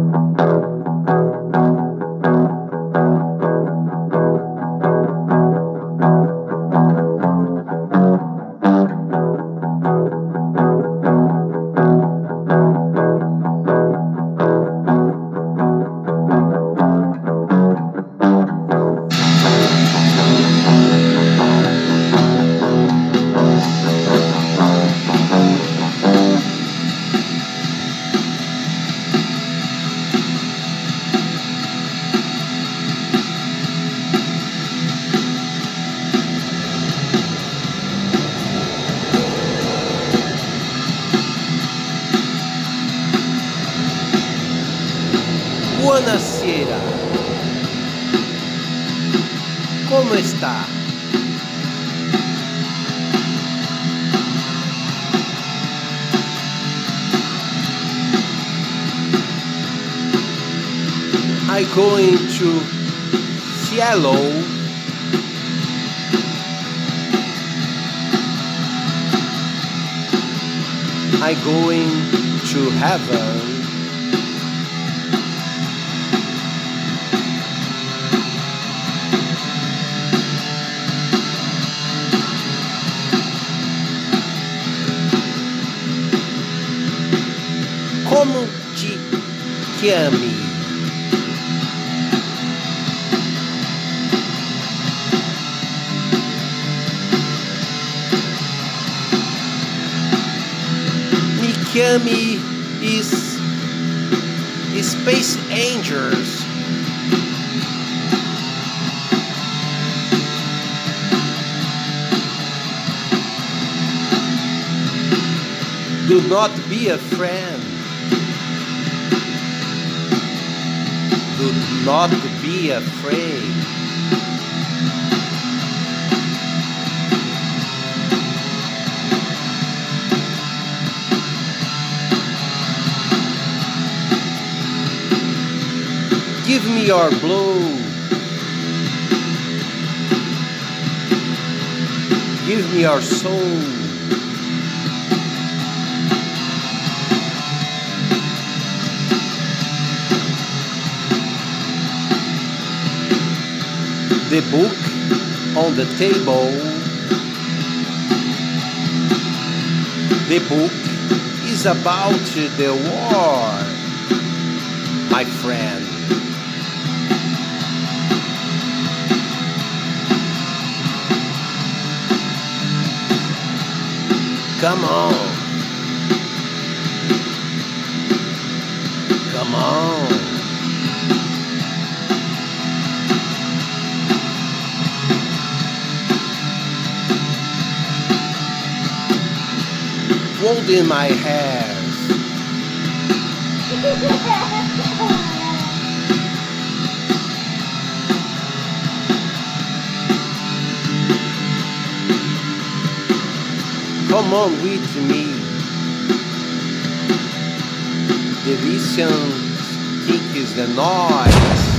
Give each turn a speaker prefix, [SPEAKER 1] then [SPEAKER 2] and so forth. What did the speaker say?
[SPEAKER 1] Buonasera. Como está? I going to Seattle. I going to heaven. Como te chame? Me chame is Space Angels. Do not be afraid. Do not be afraid. Give me your blow. Give me your soul. The book on the table. The book is about the war, my friend. Come on. Come on. Holding my hands. Come on with me. The vision kick is the noise.